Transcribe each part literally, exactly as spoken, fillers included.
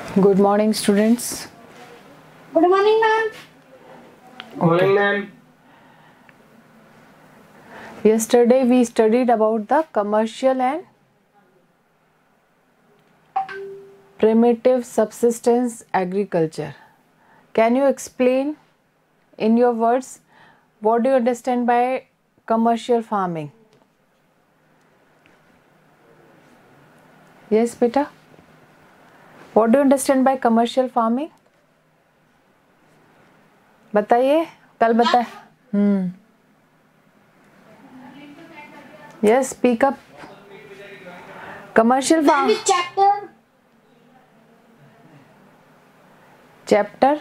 Good morning, students. Good morning, ma'am. Good morning, ma'am. Yesterday we studied about the commercial and primitive subsistence agriculture. Can you explain in your words what do you understand by commercial farming? Yes, beta. What do you understand by commercial farming? बताइए, कल बताए. हम्म. Yes, speak up. Commercial farm. Which chapter? Chapter.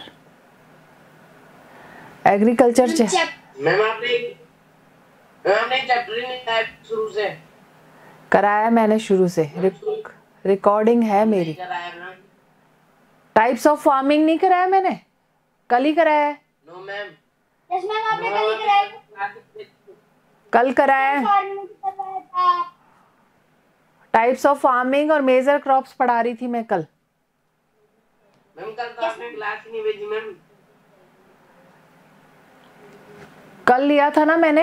Agriculture. Which चा- chapter? Ma'am आपने ma'am आपने chapter ही नहीं कराया शुरू से कराया मैंने शुरू से. रिक, रिकॉर्डिंग है मेरी. कराया मैम. टाइप्स ऑफ फार्मिंग नहीं कराया मैंने, कल ही कराया है. No ma'am. Yes, ma'am. आपने कल ही कराया. कल कराया है. Farming करवाया था. टाइप्स ऑफ फार्मिंग और मेजर क्रॉप्स पढ़ा रही थी मैं कल. मैम कल तो आपने क्लास ही नहीं भेजी मैम. कल लिया था ना मैंने,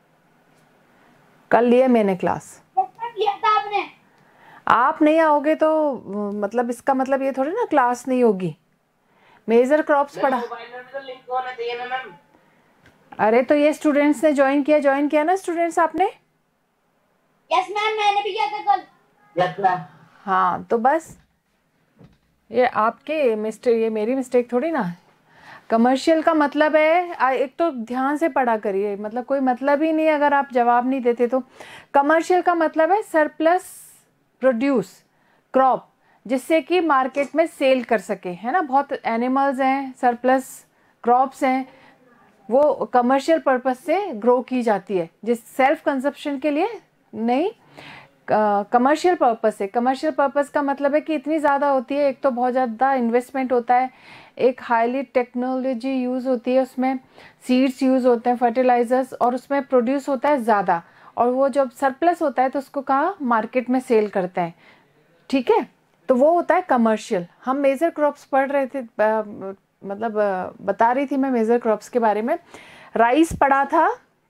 कल लिए मैंने क्लास. Yes, ma'am. लिया था आपने. आप नहीं आओगे तो मतलब इसका मतलब ये थोड़ी ना क्लास नहीं होगी. मेजर क्रॉप्स मैम पढ़ा. मोबाइल में भी तो लिंक होना चाहिए ना मैम. अरे तो ये स्टूडेंट्स ने ज्वाइन किया, ज्वाइन किया ना स्टूडेंट्स आपने. Yes, ma'am. मैंने भी किया था कल. Yes ma'am. हाँ तो बस ये आपके मिस्टेक, ये मेरी मिस्टेक थोड़ी ना. कमर्शियल का मतलब है आ, एक तो ध्यान से पढ़ा करिए, मतलब कोई मतलब ही नहीं अगर आप जवाब नहीं देते तो. कमर्शियल का मतलब है सरप्लस प्रोड्यूस क्रॉप, जिससे कि मार्केट में सेल कर सके, है ना. बहुत एनिमल्स हैं, सरप्लस क्रॉप्स हैं, वो कमर्शियल पर्पस से ग्रो की जाती है, जिस सेल्फ कंजप्शन के लिए नहीं, कमर्शियल पर्पस से. कमर्शियल पर्पस का मतलब है कि इतनी ज़्यादा होती है, एक तो बहुत ज़्यादा इन्वेस्टमेंट होता है, एक हाईली टेक्नोलॉजी यूज़ होती है, उसमें सीड्स यूज़ होते हैं, फर्टिलाइजर्स, और उसमें प्रोड्यूस होता है ज़्यादा, और वो जब सरप्लस होता है तो उसको कहाँ मार्केट में सेल करते हैं. ठीक है, तो वो होता है कमर्शियल. हम मेजर क्रॉप्स पढ़ रहे थे, आ, मतलब आ, बता रही थी मैं मेजर क्रॉप्स के बारे में. राइस पढ़ा था.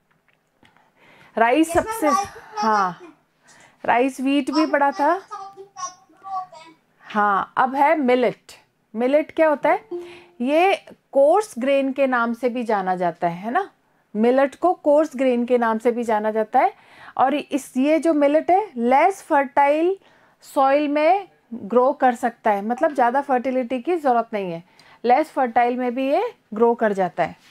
Rice Yes, ma'am. सबसे, rice भी पढ़ा था हाँ आपने. राइस वीट भी पढ़ा था. Thousand thousand होते हैं. हाँ, अब है मिलेट. मिलेट क्या होता है? ये कोर्स ग्रेन के नाम से भी जाना जाता है है ना. मिलेट को कोर्स ग्रेन के नाम से भी जाना जाता है. और इस ये जो मिलेट है लेस फर्टाइल सॉइल में ग्रो कर सकता है, मतलब ज़्यादा फर्टिलिटी की ज़रूरत नहीं है, लेस फर्टाइल में भी ये ग्रो कर जाता है.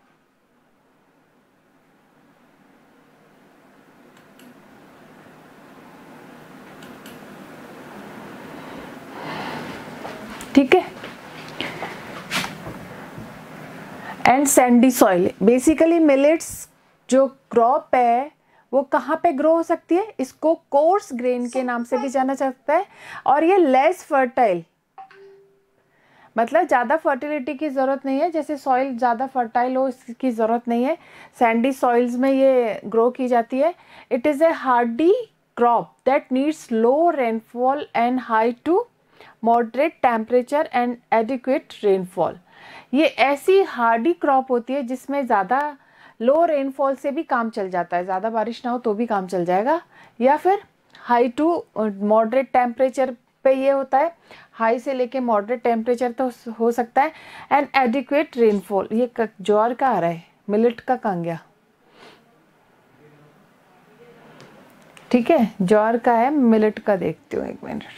ठीक है. And sandy soil. Basically millets जो क्रॉप है वो कहाँ पे ग्रो हो सकती है? इसको कोर्स ग्रेन के नाम से भी जाना जाता है. और ये लेस फर्टाइल, मतलब ज़्यादा फर्टिलिटी की ज़रूरत नहीं है, जैसे सॉइल ज़्यादा फर्टाइल हो इसकी ज़रूरत नहीं है. सैंडी सॉइल्स में ये ग्रो की जाती है. It is a hardy crop that needs low rainfall and high to moderate temperature and adequate rainfall. ये ऐसी हार्डी क्रॉप होती है जिसमें ज़्यादा लो रेनफॉल से भी काम चल जाता है, ज़्यादा बारिश ना हो तो भी काम चल जाएगा, या फिर हाई टू मॉडरेट टेम्परेचर पे ये होता है. हाई से लेके मॉडरेट टेम्परेचर तो हो सकता है. And adequate rainfall. ये ज्वार का आ रहा है, मिलेट का कहाँ गया? ठीक है, ज्वार का है, मिलेट का देखती हूँ, एक मिनट.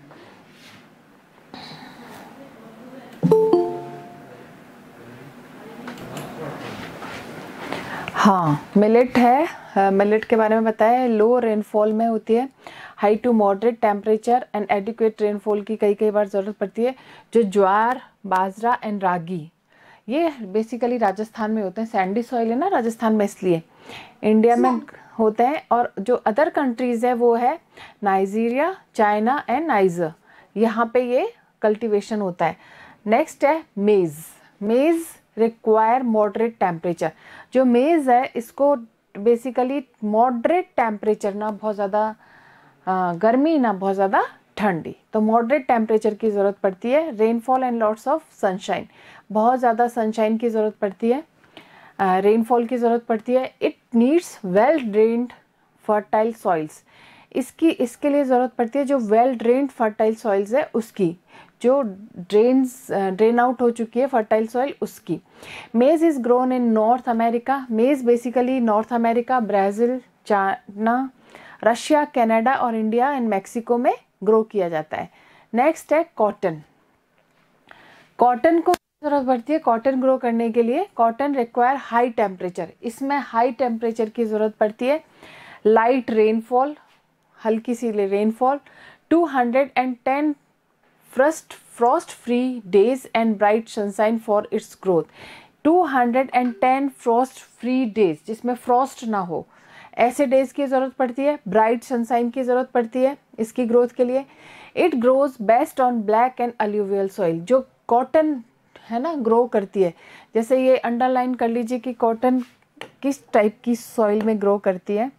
हाँ, मिलेट है. मिलेट के बारे में बताया है, लो रेनफॉल में होती है, high to moderate temperature and adequate rainfall की कई कई बार ज़रूरत पड़ती है. जो ज्वार, बाजरा एंड रागी, ये बेसिकली राजस्थान में होते हैं. सैंडी सॉइल है ना राजस्थान में, इसलिए इंडिया में होते हैं. और जो अदर कंट्रीज़ है वो है नाइजीरिया, चाइना एंड नाइजर, यहाँ पे ये कल्टीवेशन होता है. नेक्स्ट है मेज़. मेज़ रिक्वायर मॉडरेट टेम्परेचर. जो मेज़ है इसको बेसिकली मॉडरेट टेम्परेचर, ना बहुत ज़्यादा गर्मी ना बहुत ज़्यादा ठंडी, तो मॉडरेट टेम्परेचर की ज़रूरत पड़ती है। Rainfall and lots of sunshine, बहुत ज़्यादा सनशाइन की ज़रूरत पड़ती है, रेनफॉल uh, की ज़रूरत पड़ती है। It needs well drained fertile soils, इसकी इसके लिए ज़रूरत पड़ती है जो वेल ड्रेन्ड फर्टाइल सॉइल्स है उसकी, जो ड्रेन्स ड्रेन आउट हो चुकी है फर्टाइल सॉइल उसकी। Maize is grown in North America, maize basically North America, Brazil, China, Russia, Canada और इंडिया एंड मैक्सिको में ग्रो किया जाता है। नेक्स्ट है कॉटन। कॉटन को ज़रूरत पड़ती है कॉटन ग्रो करने के लिए। कॉटन रिक्वायर हाई टेम्परेचर, इसमें हाई टेम्परेचर की ज़रूरत पड़ती है। लाइट रेनफॉल, हल्की सी rainfall, two hundred ten frost frost free days and bright sunshine for its growth. Two hundred ten frost free days, जिसमें फ्रॉस्ट ना हो, ऐसे डेज की ज़रूरत पड़ती है। ब्राइट सनशाइन की ज़रूरत पड़ती है इसकी ग्रोथ के लिए। It grows best on black and alluvial soil, जो कॉटन है ना ग्रो करती है, जैसे ये अंडरलाइन कर लीजिए कि कॉटन किस टाइप की सॉइल में ग्रो करती है।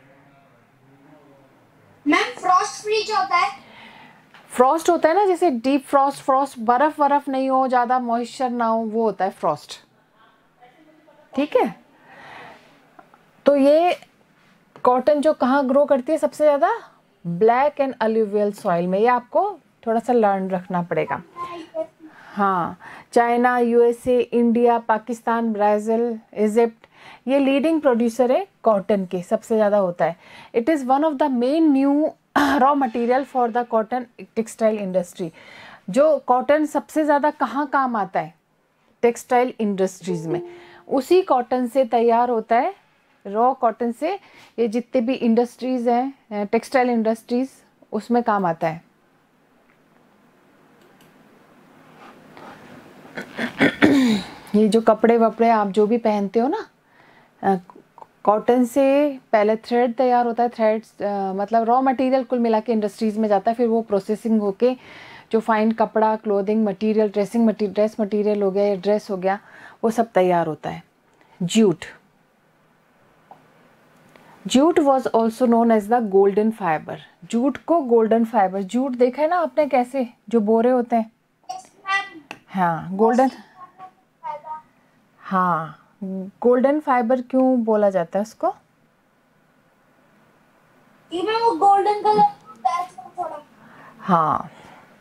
मैम फ्रॉस्ट फ्री जो होता है, फ्रॉस्ट होता है ना, जैसे डीप फ्रॉस्ट, फ्रॉस्ट बर्फ बर्फ नहीं हो, ज़्यादा मॉइस्चर ना हो, वो होता है फ्रॉस्ट। ठीक है, तो ये कॉटन जो कहाँ ग्रो करती है सबसे ज़्यादा, ब्लैक एंड अलुवियल सॉइल में। ये आपको थोड़ा सा लर्न रखना पड़ेगा। हाँ, China, USA, India, Pakistan, Brazil, Egypt, ये लीडिंग प्रोड्यूसर है कॉटन के, सबसे ज़्यादा होता है। It is one of the main new raw material for the cotton textile industry. जो कॉटन सबसे ज़्यादा कहाँ काम आता है, टेक्सटाइल इंडस्ट्रीज़ में। उसी कॉटन से तैयार होता है, रॉ कॉटन से ये जितने भी इंडस्ट्रीज़ हैं, टेक्सटाइल इंडस्ट्रीज़, उसमें काम आता है। ये जो कपड़े वपड़े आप जो भी पहनते हो ना, कॉटन से पहले थ्रेड तैयार होता है। थ्रेड्स मतलब रॉ मटेरियल कुल मिला के इंडस्ट्रीज़ में जाता है, फिर वो प्रोसेसिंग होके जो फाइन कपड़ा, clothing material, dressing material, dress material हो गया या ड्रेस हो गया, वो सब तैयार होता है। Jute, jute was also known as the golden fibre. Jute को गोल्डन फाइबर, जूट देखा है ना आपने कैसे जो बोरे होते हैं, हाँ गोल्डन, हाँ गोल्डन फाइबर क्यों बोला जाता है उसको, वो गोल्डन कलर थोड़ा। हाँ,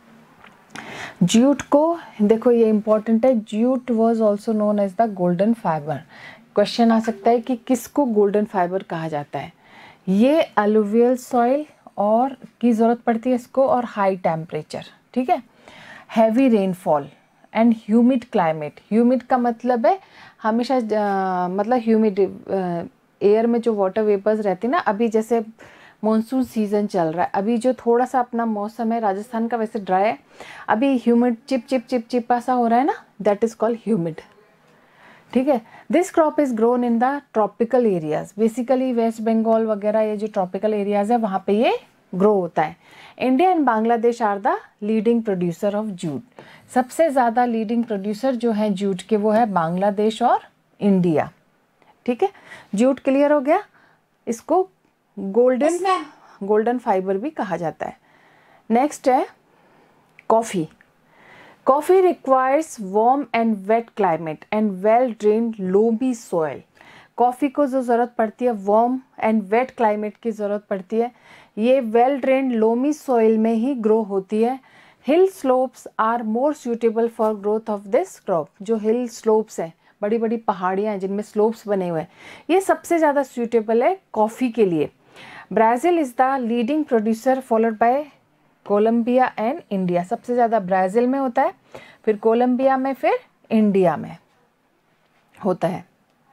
जूट को देखो ये इंपॉर्टेंट है, jute was also known as the golden fibre. Question आ सकता है कि किसको गोल्डन फाइबर कहा जाता है। ये अलुवियल सॉइल और की ज़रूरत पड़ती है इसको, और हाई टेम्परेचर, ठीक है, heavy rainfall and humid climate. Humid का मतलब है हमेशा आ, मतलब ह्यूमिड एयर में जो वाटर वेपर्स रहती है ना, अभी जैसे मॉनसून सीज़न चल रहा है, अभी जो थोड़ा सा अपना मौसम है राजस्थान का वैसे ड्राई है, अभी ह्यूमिड चिप चिप चिप चिप सा हो रहा है ना, दैट इज़ कॉल्ड ह्यूमिड। ठीक है, this crop is grown in the tropical areas, basically West Bengal वगैरह ये जो ट्रॉपिकल एरियाज है वहाँ पे ये ग्रो होता है। India and Bangladesh are the leading producer of jute. सबसे ज़्यादा लीडिंग प्रोड्यूसर जो है जूट के वो है बांग्लादेश और इंडिया। ठीक है, जूट क्लियर हो गया। इसको गोल्डन गोल्डन फाइबर भी कहा जाता है। नेक्स्ट है coffee. Coffee requires warm and wet climate and well drained loamy soil. Coffee को जो ज़रूरत पड़ती है वार्म एंड वेट क्लाइमेट की ज़रूरत पड़ती है, ये वेल ड्रेन्ड लोमी सॉइल में ही ग्रो होती है। Hill slopes are more suitable for growth of this crop. जो हिल स्लोप्स हैं, बड़ी बड़ी पहाड़ियाँ हैं जिनमें स्लोप्स बने हुए हैं, ये सबसे ज़्यादा सूटेबल है कॉफ़ी के लिए। Brazil is the leading producer followed by Colombia and India. सबसे ज़्यादा ब्राज़ील में होता है, फिर कोलंबिया में, फिर इंडिया में होता है।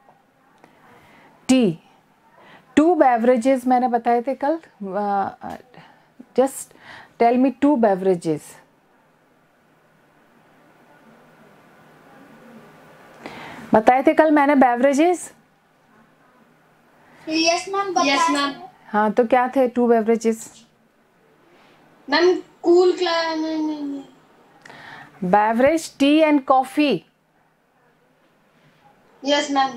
टी, टू बेवरेजेस मैंने बताए थे कल, just tell me two beverages. बताए थे कल मैंने beverages. Yes ma'am, yes ma'am. हाँ, तो क्या थे two beverages ma'am? Cool climate, beverage, tea and coffee. Yes ma'am.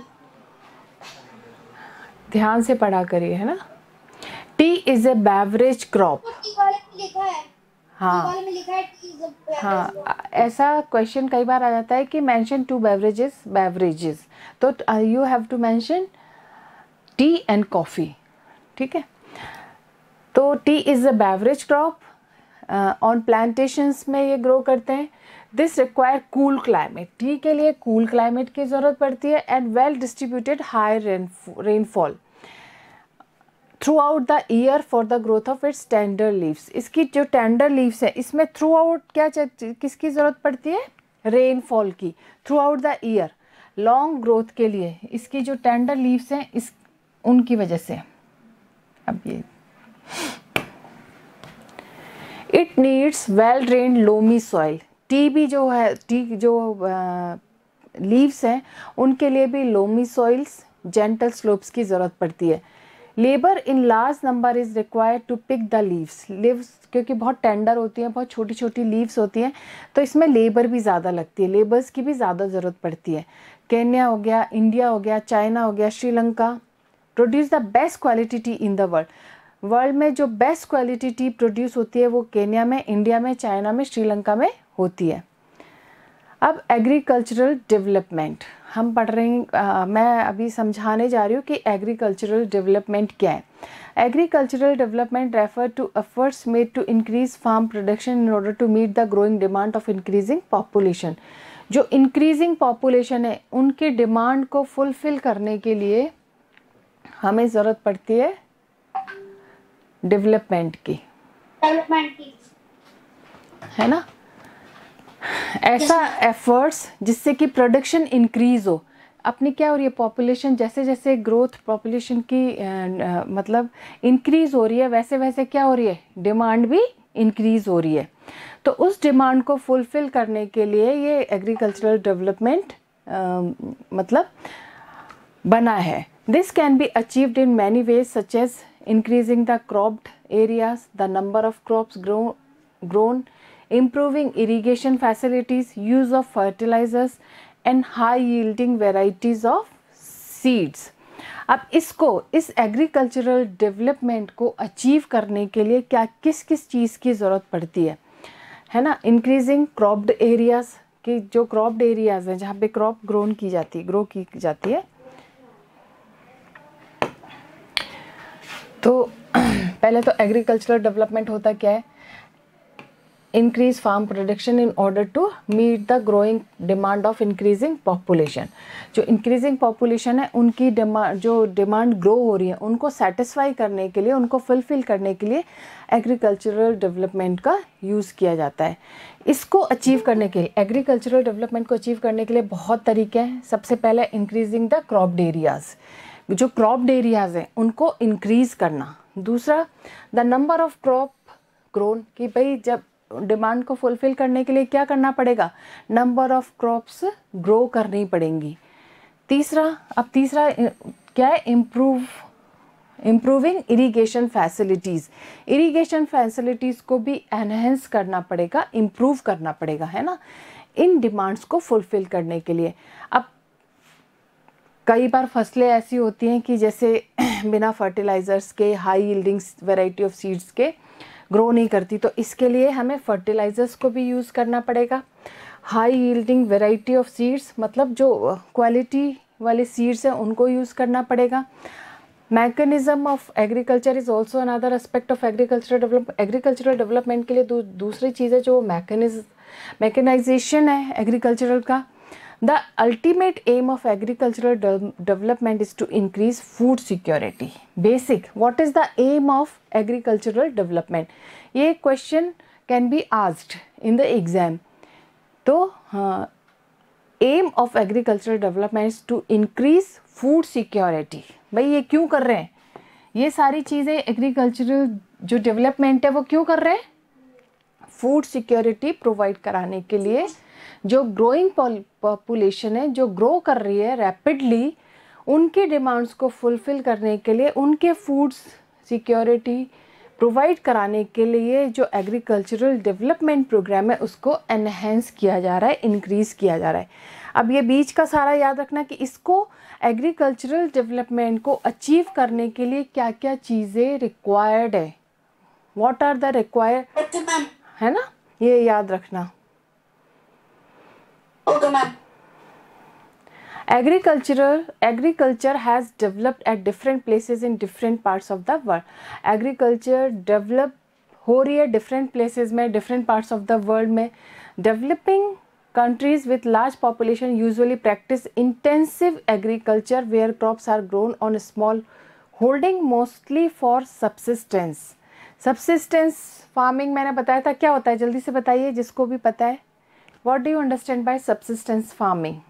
ध्यान से पढ़ा करिए, है ना। Tea is a beverage crop. Tea वाले में लिखा है, हाँ वाले में लिखा है टी इज अ हाँ, ऐसा क्वेश्चन कई बार आ जाता है कि मेंशन टू बेवरेजेस बेवरेजेस, तो you have to mention tea and coffee, ठीक है। तो tea is a beverage crop, on plantations में ये ग्रो करते हैं। This require cool climate, tea के लिए कूल क्लाइमेट की ज़रूरत पड़ती है, and well distributed high rainfall throughout the year for the growth of its tender leaves. इसकी जो टेंडर लीव्स है इसमें थ्रू आउट क्या किसकी ज़रूरत पड़ती है, रेनफॉल की, throughout the year, long growth के लिए इसकी जो टेंडर लीव्स हैं इस उनकी वजह से। अब ये it needs well drained loamy soil, tea भी जो है, टी जो लीव्स हैं उनके लिए भी लोमी सॉइल्स, जेंटल स्लोप्स की ज़रूरत पड़ती है। Labour in large number is required to pick the leaves, leaves क्योंकि बहुत टेंडर होती हैं, बहुत छोटी छोटी लीव्स होती हैं, तो इसमें लेबर भी ज़्यादा लगती है, लेबर्स की भी ज़्यादा ज़रूरत पड़ती है। केन्या हो गया, इंडिया हो गया, चाइना हो गया, Sri Lanka produce the best quality tea in the world. World में जो बेस्ट क्वालिटी टी प्रोड्यूस होती है वो केन्या में, इंडिया में, चाइना में, श्रीलंका में होती है। अब एग्रीकल्चरल डेवलपमेंट हम पढ़ रहे हैं, आ, मैं अभी समझाने जा रही हूँ कि एग्रीकल्चरल डेवलपमेंट क्या है। Agricultural development refer to efforts made to increase farm production in order to meet the growing demand of increasing population. जो इंक्रीजिंग पॉपुलेशन है उनकी डिमांड को फुलफिल करने के लिए हमें ज़रूरत पड़ती है डेवलपमेंट की, डेवलपमेंट की, है ना। ऐसा एफर्ट्स जिससे कि प्रोडक्शन इंक्रीज हो। अपनी क्या हो रही है, पॉपुलेशन जैसे जैसे ग्रोथ पॉपुलेशन की आ, मतलब इंक्रीज हो रही है, वैसे वैसे क्या हो रही है, डिमांड भी इंक्रीज हो रही है। तो उस डिमांड को फुलफिल करने के लिए ये एग्रीकल्चरल डेवलपमेंट मतलब बना है। This can be achieved in many ways such as increasing the cropped areas, the number of crops grow, grown, improving irrigation facilities, use of fertilizers and high yielding varieties of seeds. अब इसको, इस agricultural development को achieve करने के लिए क्या किस किस चीज़ की ज़रूरत पड़ती है, है ना। इंक्रीजिंग क्रॉप्ड एरियाज, कि जो क्रॉप्ड एरियाज हैं जहाँ पे क्रॉप ग्रोन की जाती है, ग्रो की जाती है। तो पहले तो एग्रीकल्चरल डेवलपमेंट होता क्या है, increase farm production in order to meet the growing demand of increasing population. जो इंक्रीजिंग पॉपुलेशन है उनकी डिमांड, जो डिमांड ग्रो हो रही है उनको सेटिस्फाई करने के लिए, उनको फुलफिल करने के लिए एग्रीकल्चरल डेवलपमेंट का यूज़ किया जाता है। इसको अचीव करने के लिए, एग्रीकल्चरल डेवलपमेंट को अचीव करने के लिए बहुत तरीके हैं। सबसे पहले इंक्रीजिंग द क्रॉप्ड एरियाज़, जो क्रॉप्ड एरियाज़ हैं उनको इंक्रीज़ करना। दूसरा, the number of crop grown, कि भाई जब डिमांड को फुलफिल करने के लिए क्या करना पड़ेगा, नंबर ऑफ क्रॉप्स ग्रो करनी पड़ेंगी। तीसरा, अब तीसरा क्या है, improve improving irrigation facilities, irrigation facilities को भी एनहेंस करना पड़ेगा, इम्प्रूव करना पड़ेगा, है ना, इन डिमांड्स को फुलफिल करने के लिए। अब कई बार फसलें ऐसी होती हैं कि जैसे बिना फर्टिलाइज़र्स के, high yielding variety of seeds के ग्रो नहीं करती, तो इसके लिए हमें फर्टिलाइज़र्स को भी यूज़ करना पड़ेगा। High yielding variety of seeds मतलब जो क्वालिटी वाले सीड्स हैं उनको यूज़ करना पड़ेगा। Mechanism of agriculture is also another aspect of agricultural development. Agricultural development के लिए दू, दूसरी चीज़ है जो मैकेनिज मैकेनाइजेशन है एग्रीकल्चरल का। The ultimate aim of agricultural de- development is to increase food security. Basic, what is the aim of agricultural development? ये question can be asked in the exam. तो हाँ, aim of agricultural development is to increase food security. भाई ये क्यों कर रहे हैं, ये सारी चीज़ें एग्रीकल्चरल जो डेवलपमेंट है वो क्यों कर रहे हैं, फूड सिक्योरिटी प्रोवाइड कराने के लिए। जो ग्रोइंग पॉपुलेशन है, जो ग्रो कर रही है रैपिडली, उनके डिमांड्स को फुलफ़िल करने के लिए, उनके फूड सिक्योरिटी प्रोवाइड कराने के लिए जो एग्रीकल्चरल डेवलपमेंट प्रोग्राम है उसको एनहेंस किया जा रहा है, इंक्रीज़ किया जा रहा है। अब ये बीच का सारा याद रखना कि इसको एग्रीकल्चरल डेवलपमेंट को अचीव करने के लिए क्या क्या चीज़ें रिक्वायर्ड है, व्हाट आर द रिक्वायर्ड, है ना, ये याद रखना। Okay, ma'am. Agricultural agriculture has developed at different places in different parts of the world. Agriculture develop हो रही है different places में, different parts of the world में. Developing countries with large population usually practice intensive agriculture where crops are grown on a small holding mostly for subsistence. Subsistence farming मैंने बताया था क्या होता है, जल्दी से बताइए जिसको भी पता है. What do you understand by subsistence farming?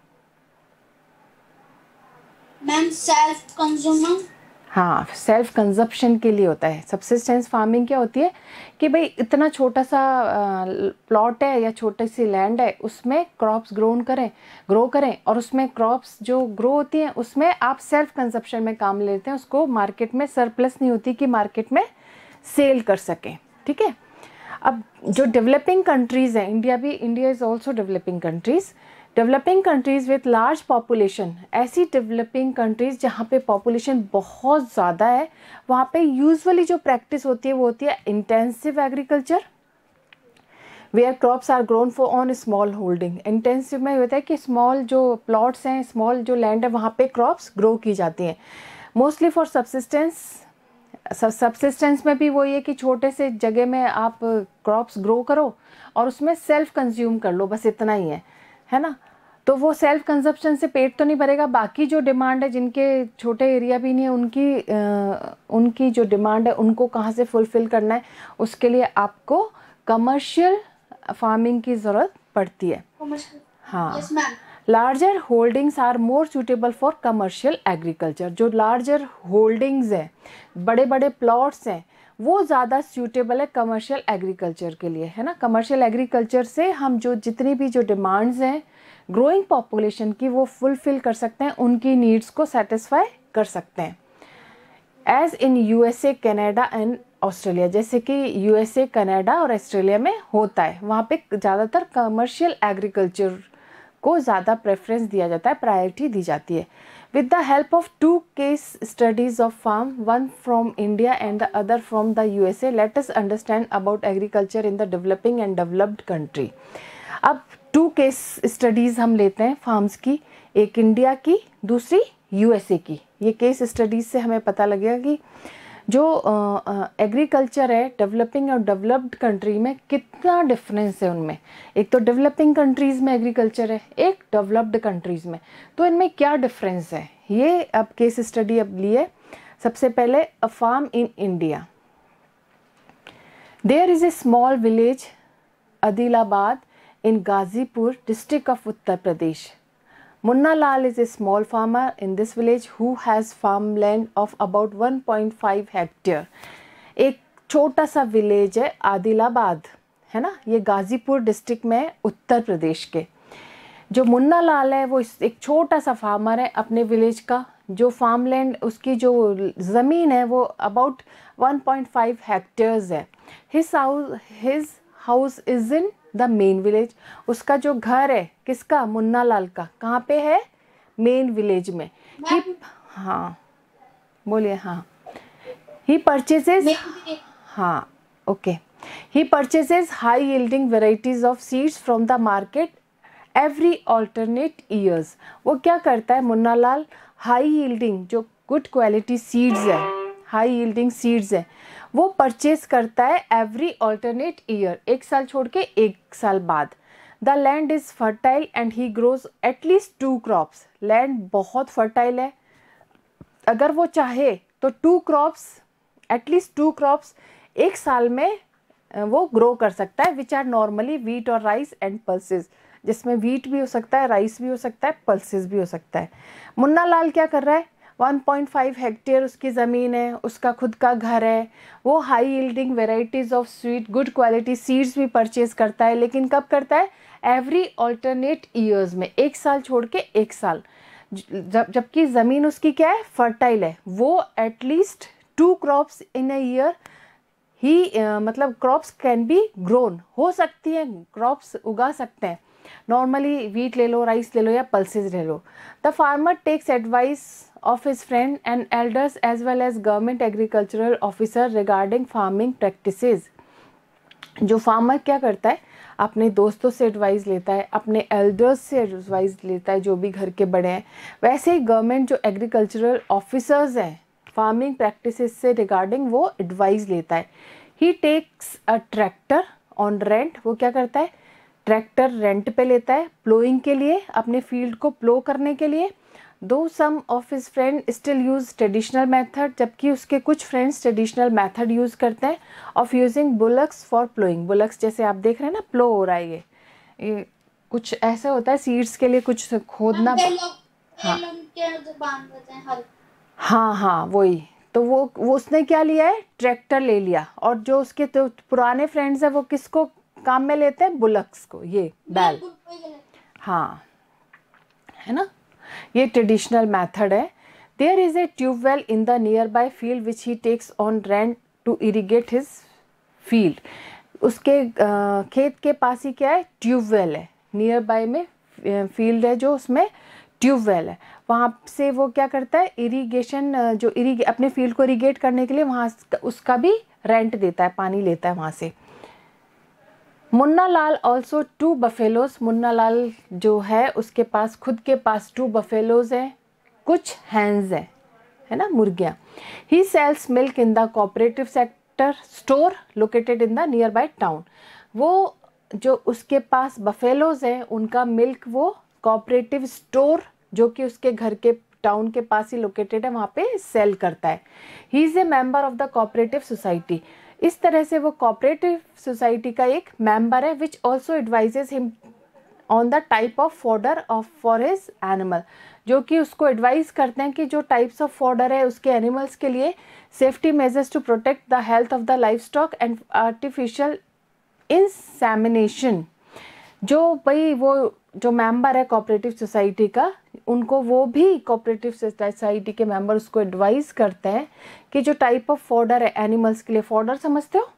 Ma'am self consuming. हाँ, सेल्फ कंजप्शन के लिए होता है. सब्सिस्टेंस फार्मिंग क्या होती है कि भाई इतना छोटा सा प्लॉट है या छोटी सी लैंड है, उसमें क्रॉप्स ग्रोन करें ग्रो करें और उसमें क्रॉप्स जो ग्रो होती हैं उसमें आप सेल्फ कंजप्शन में काम लेते हैं, उसको मार्केट में सरप्लस नहीं होती कि मार्केट में सेल कर सकें. ठीक है. अब जो डेवलपिंग कंट्रीज़ हैं, इंडिया भी, India is also developing countries. Developing countries with large population, ऐसी डेवलपिंग कंट्रीज़ जहाँ पे पॉपुलेशन बहुत ज़्यादा है, वहाँ पे यूजुअली जो प्रैक्टिस होती है वो होती है intensive agriculture where crops are grown for on small holding. Intensive में होता है कि स्मॉल जो प्लॉट्स हैं, स्मॉल जो लैंड है, वहाँ पे क्रॉप्स ग्रो की जाती हैं. Mostly for subsistence. सब्सिस्टेंस में भी वही है कि छोटे से जगह में आप क्रॉप्स ग्रो करो और उसमें सेल्फ कंज्यूम कर लो, बस इतना ही है, है ना. तो वो सेल्फ कंजप्शन से पेट तो नहीं भरेगा, बाकी जो डिमांड है, जिनके छोटे एरिया भी नहीं है, उनकी आ, उनकी जो डिमांड है उनको कहाँ से फुलफ़िल करना है, उसके लिए आपको कमर्शियल फार्मिंग की ज़रूरत पड़ती है. हाँ. Yes ma'am. Larger holdings are more suitable for commercial agriculture. जो लार्जर होल्डिंग्स हैं, बड़े बड़े प्लॉट्स हैं, वो ज़्यादा सूटेबल है कमर्शियल एग्रीकल्चर के लिए, है ना. कमर्शियल एग्रीकल्चर से हम जो जितनी भी जो डिमांड्स हैं ग्रोइंग पॉपुलेशन की, वो फुलफ़िल कर सकते हैं, उनकी नीड्स को सेटिस्फाई कर सकते हैं. As in USA, Canada and Australia, जैसे कि यूएसए, कनाडा और ऑस्ट्रेलिया में होता है, वहाँ पे ज़्यादातर कमर्शियल एग्रीकल्चर को ज़्यादा प्रेफरेंस दिया जाता है, प्रायोरिटी दी जाती है. With the help of two case studies of farm, one from India and the other from the U S A, let us understand about agriculture in the developing and developed country. अब two case studies हम लेते हैं farms की, एक India की, दूसरी USA की. ये केस स्टडीज़ से हमें पता लगेगा कि जो एग्रीकल्चर है डेवलपिंग और डेवलप्ड कंट्री में कितना डिफरेंस है उनमें. एक तो डेवलपिंग कंट्रीज़ में एग्रीकल्चर है, एक डेवलप्ड कंट्रीज़ में, तो इनमें क्या डिफरेंस है, ये अब केस स्टडी अब लिए. सबसे पहले a farm in India. There is a small village Adilabad in Gazipur district of Uttar Pradesh. Munna Lal is a small farmer in this village who has farmland of about one point five hectare. एक छोटा सा village है आदिलाबाद, है ना, ये Ghazipur district में है उत्तर प्रदेश के. जो मुन्ना लाल है वो एक छोटा सा फार्मर है अपने विलेज का. जो फार्मलैंड, उसकी जो ज़मीन है वो about one point five hectares है. His house his house is in the main village. उसका जो घर है किसका, मुन्ना लाल का, कहाँ पे है, मेन विलेज में. ही, हाँ बोलिए. हाँ. ही परचेजेज, हाँ okay, he purchases high yielding varieties of seeds from the market every alternate years. वो क्या करता है मुन्ना लाल, हाई यील्डिंग जो गुड क्वालिटी सीड्स है, हाई यील्डिंग सीड्स है, वो परचेज करता है एवरी ऑल्टरनेट ईयर, एक साल छोड़ के एक साल बाद. The land is fertile and he grows at least two crops. Land बहुत फर्टाइल है, अगर वो चाहे तो two crops, at least two crops एक साल में वो ग्रो कर सकता है, विच आर नॉर्मली वीट और राइस एंड पल्सेस. जिसमें वीट भी हो सकता है, राइस भी हो सकता है, पल्सेस भी हो सकता है. मुन्ना लाल क्या कर रहा है, one point five हेक्टेयर उसकी ज़मीन है, उसका खुद का घर है, वो high yielding varieties of sweet good quality seeds भी परचेज करता है. लेकिन कब करता है, एवरी ऑल्टरनेट ईयर्स में, एक साल छोड़ के एक साल. जब जबकि ज़मीन उसकी क्या है, फर्टाइल है. वो at least two crops in a year ही, मतलब क्रॉप्स कैन बी ग्रोन, हो सकती हैं, क्रॉप्स उगा सकते हैं. नॉर्मली वीट ले लो, राइस ले लो या पल्सेज ले लो. The farmer takes advice of his friend and elders as well as government agricultural officer regarding farming practices. जो फार्मर क्या करता है, अपने दोस्तों से एडवाइस लेता है, अपने एल्डर्स से एडवाइस लेता है जो भी घर के बड़े हैं। वैसे ही गवर्नमेंट जो एग्रीकल्चरल ऑफिसर्स हैं फार्मिंग प्रैक्टिसेस से रिगार्डिंग वो एडवाइस लेता है। He takes a tractor on rent, वो क्या करता है, ट्रैक्टर रेंट पे लेता है प्लोइंग के लिए, अपने फील्ड को प्लो करने के लिए। Though some of his friend still use traditional method, जबकि उसके कुछ फ्रेंड्स ट्रेडिशनल मेथड यूज़ करते हैं of using bullocks for ploughing. Bullocks जैसे आप देख रहे हैं ना, प्लो हो रहा है ये, ये कुछ ऐसा होता है सीड्स के लिए कुछ खोदना। कई लोग हाँ कई लोग के जो बांध देते हैं हल। हाँ हाँ वही तो वो वो उसने क्या लिया है, ट्रैक्टर ले लिया। और जो उसके तो पुराने फ्रेंड्स हैं वो किसको काम में लेते हैं, बुलक्स को, ये बैल। हाँ है ना, ये ट्रेडिशनल मेथड है। There is a tubewell in the near by field which he takes on rent to irrigate his field. उसके uh, खेत के पास ही क्या है, ट्यूबवेल है, नियर बाय में फील्ड है जो उसमें ट्यूबवेल है, वहाँ से वो क्या करता है, इरीगेशन जो इरीगे अपने फील्ड को इरीगेट करने के लिए वहाँ उसका भी रेंट देता है, पानी लेता है वहाँ से। Munna Lal also two buffaloes, Munna Lal जो है उसके पास खुद के पास टू बफेलोज हैं, कुछ हैंस हैं, है ना, मुर्गियाँ। He sells milk in the cooperative sector store located in the near by town. वो जो उसके पास बफेलोज हैं उनका मिल्क वो कोऑपरेटिव स्टोर जो कि उसके घर के टाउन के पास ही लोकेटेड है वहाँ पे सेल करता है। He is a member of the cooperative society. इस तरह से वो कोऑपरेटिव सोसाइटी का एक मेंबर है which also advises him on the type of fodder of for his animal, जो कि उसको एडवाइस करते हैं कि जो टाइप्स ऑफ फॉडर है उसके एनिमल्स के लिए, safety measures to protect the health of the life stock and artificial insemination. जो भाई वो जो मेंबर है कोऑपरेटिव सोसाइटी का, उनको वो भी कोऑपरेटिव सोसाइटी के मेंबर उसको एडवाइस करते हैं कि जो टाइप ऑफ फॉडर है एनिमल्स के लिए, फॉडर समझते हो,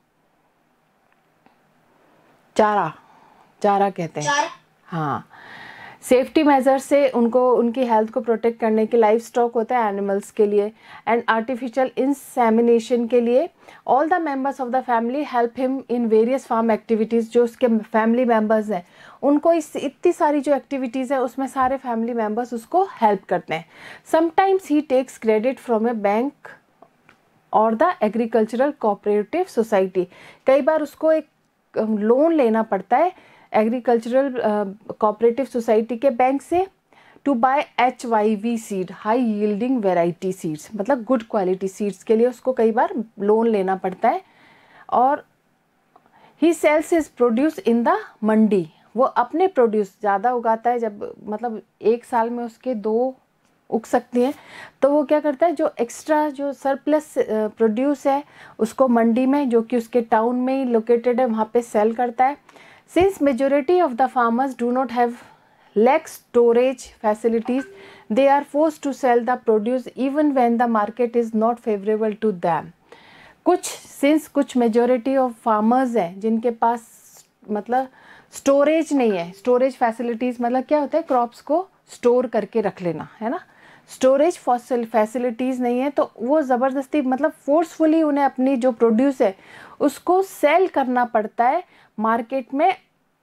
चारा, चारा कहते हैं। चारा। हाँ, सेफ्टी मेजर से उनको उनकी हेल्थ को प्रोटेक्ट करने के लाइफ स्टॉक होता है एनिमल्स के लिए, एंड आर्टिफिशियल इंसेमिनेशन के लिए। All the members of the family help him in various farm activities. जो उसके फैमिली मेंबर्स हैं उनको इस इतनी सारी जो एक्टिविटीज़ है उसमें सारे फैमिली मेंबर्स उसको हेल्प करते हैं। Sometimes he takes credit from a bank or the agricultural cooperative society. कई बार उसको एक लोन लेना पड़ता है एग्रीकल्चरल कोऑपरेटिव सोसाइटी के बैंक से to buy H Y V seed, high yielding variety seeds, मतलब गुड क्वालिटी सीड्स के लिए उसको कई बार लोन लेना पड़ता है। और he sells his produce in the mandi, वो अपने प्रोड्यूस ज़्यादा उगाता है, जब मतलब एक साल में उसके दो उग सकती हैं, तो वो क्या करता है जो एक्स्ट्रा जो सरप्लस प्रोड्यूस है उसको मंडी में, जो कि उसके टाउन में ही लोकेटेड है, वहाँ पे सेल करता है। Since majority of the farmers do not have lack storage facilities, they are forced to sell the produce even when the market is not favorable to them. कुछ सिंस कुछ majority of farmers हैं जिनके पास मतलब storage नहीं है, storage facilities मतलब क्या होता है, क्रॉप्स को स्टोर करके रख लेना, है ना, स्टोरेज फैसिलिटीज़ नहीं है, तो वो ज़बरदस्ती मतलब फोर्सफुली उन्हें अपनी जो प्रोड्यूस है उसको सेल करना पड़ता है मार्केट में,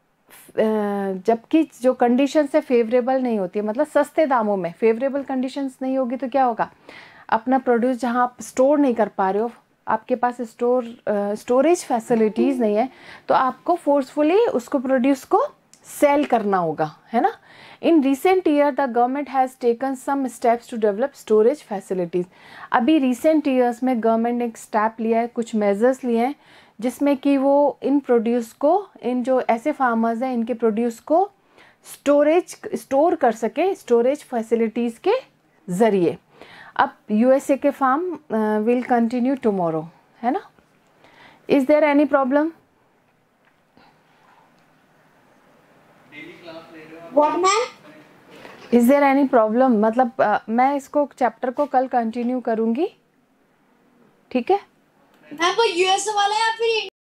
जबकि जो कंडीशंस है फेवरेबल नहीं होती है, मतलब सस्ते दामों में। फेवरेबल कंडीशंस नहीं होगी तो क्या होगा, अपना प्रोड्यूस जहाँ आप स्टोर नहीं कर पा रहे हो, आपके पास स्टोर स्टोरेज फैसिलिटीज़ नहीं है, तो आपको फोर्सफुली उसको प्रोड्यूस को सेल करना होगा, है ना। In recent year the government has taken some steps to develop storage facilities. अभी रिसेंट ईयर्स में गवर्नमेंट ने एक स्टेप लिया है, कुछ मेजर्स लिए हैं, जिसमें कि वो इन प्रोड्यूस को, इन जो ऐसे फार्मर्स हैं इनके प्रोड्यूस को स्टोरेज स्टोर कर सके स्टोरेज फैसिलिटीज़ के ज़रिए। अब यूएसए के फार्म विल कंटिन्यू टुमारो, है ना। Is there any problem? What ma'am? Is there any problem, मतलब uh, मैं इसको चैप्टर को कल कंटिन्यू करूँगी, ठीक है। मैम वो यूएसए वाला या फिर